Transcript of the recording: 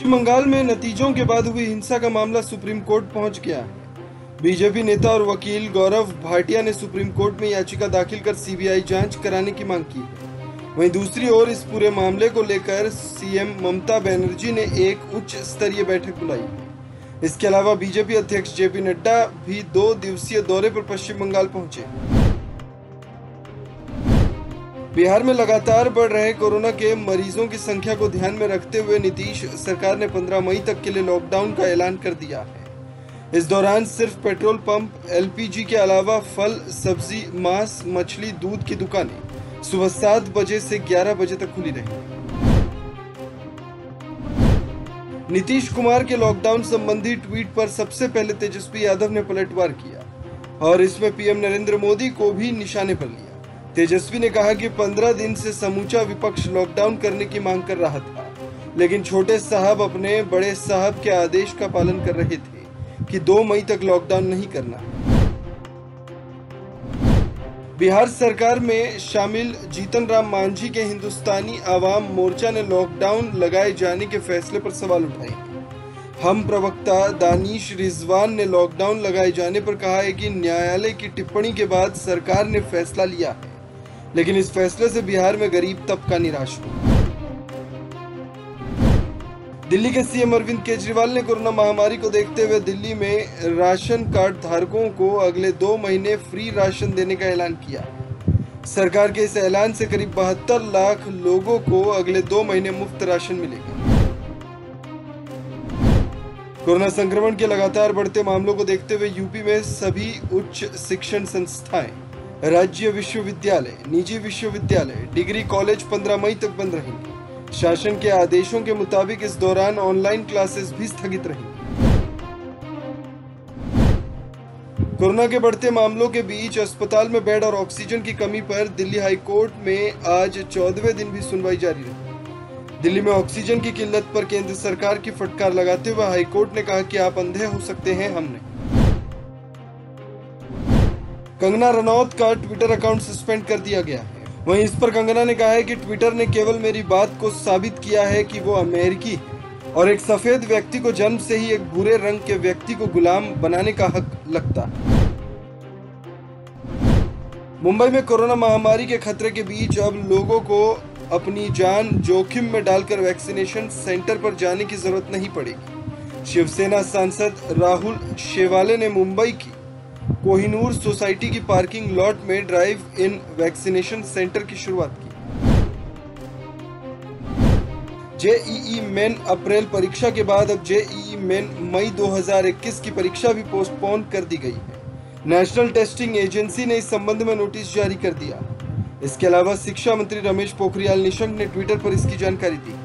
पश्चिम बंगाल में नतीजों के बाद हुई हिंसा का मामला सुप्रीम कोर्ट पहुंच गया है। बीजेपी नेता और वकील गौरव भाटिया ने सुप्रीम कोर्ट में याचिका दाखिल कर सीबीआई जांच कराने की मांग की है। वहीं दूसरी ओर इस पूरे मामले को लेकर सीएम ममता बनर्जी ने एक उच्च स्तरीय बैठक बुलाई है। इसके अलावा बीजेपी अध्यक्ष जेपी नड्डा भी 2 दिवसीय दौरे पर पश्चिम बंगाल पहुंचे। बिहार में लगातार बढ़ रहे कोरोना के मरीजों की संख्या को ध्यान में रखते हुए नीतीश सरकार ने 15 मई तक के लिए लॉकडाउन का ऐलान कर दिया है। इस दौरान सिर्फ पेट्रोल पंप, एलपीजी के अलावा फल, सब्जी, मांस, मछली, दूध की दुकानें सुबह 7 बजे से 11 बजे तक खुली रहेंगी। नीतीश कुमार के लॉकडाउन संबंधी ट्वीट पर सबसे पहले तेजस्वी यादव ने पलटवार किया और इसमें पीएम नरेंद्र मोदी को भी निशाने पर लिया। तेजस्वी ने कहा कि 15 दिन से समूचा विपक्ष लॉकडाउन करने की मांग कर रहा था, लेकिन छोटे साहब अपने बड़े साहब के आदेश का पालन कर रहे थे कि 2 मई तक लॉकडाउन नहीं करना। बिहार सरकार में शामिल जीतन राम मांझी के हिंदुस्तानी आवाम मोर्चा ने लॉकडाउन लगाए जाने के फैसले पर सवाल उठाए। हम प्रवक्ता दानिश रिजवान ने लॉकडाउन लगाए जाने पर कहा है कि न्यायालय की टिप्पणी के बाद सरकार ने फैसला लिया है, लेकिन इस फैसले से बिहार में गरीब तबका निराश हुआ। दिल्ली के सीएम अरविंद केजरीवाल ने कोरोना महामारी को देखते हुए दिल्ली में राशन कार्ड धारकों को अगले 2 महीने फ्री राशन देने का ऐलान किया। सरकार के इस ऐलान से करीब 72 लाख लोगों को अगले 2 महीने मुफ्त राशन मिलेगा। कोरोना संक्रमण के लगातार बढ़ते मामलों को देखते हुए यूपी में सभी उच्च शिक्षण संस्थाएं, राज्य विश्वविद्यालय, निजी विश्वविद्यालय, डिग्री कॉलेज 15 मई तक बंद रहेंगे। शासन के आदेशों के मुताबिक इस दौरान ऑनलाइन क्लासेस भी स्थगित रहेंगी। कोरोना के बढ़ते मामलों के बीच अस्पताल में बेड और ऑक्सीजन की कमी पर दिल्ली हाई कोर्ट में आज 14वें दिन भी सुनवाई जारी रही। दिल्ली में ऑक्सीजन की किल्लत पर केंद्र सरकार की फटकार लगाते हुए हाई कोर्ट ने कहा कि आप अंधे हो सकते हैं, हम नहीं। कंगना रनौत का ट्विटर अकाउंट सस्पेंड कर दिया गया है। वहीं इस पर कंगना ने कहा है कि ट्विटर ने केवल मेरी बात को साबित किया है कि वो अमेरिकी है और एक सफेद व्यक्ति को जन्म से ही एक भूरे रंग के व्यक्ति को गुलाम बनाने का हक लगता है। मुंबई में कोरोना महामारी के खतरे के बीच अब लोगों को अपनी जान जोखिम में डालकर वैक्सीनेशन सेंटर पर जाने की जरूरत नहीं पड़ेगी। शिवसेना सांसद राहुल शेवाले ने मुंबई की कोहिनूर सोसाइटी की पार्किंग लॉट में ड्राइव इन वैक्सीनेशन सेंटर की शुरुआत की। जेईई मेन अप्रैल परीक्षा के बाद अब जेईई मेन मई 2021 की परीक्षा भी पोस्टपोन कर दी गई है। नेशनल टेस्टिंग एजेंसी ने इस संबंध में नोटिस जारी कर दिया। इसके अलावा शिक्षा मंत्री रमेश पोखरियाल निशंक ने ट्विटर पर इसकी जानकारी दी।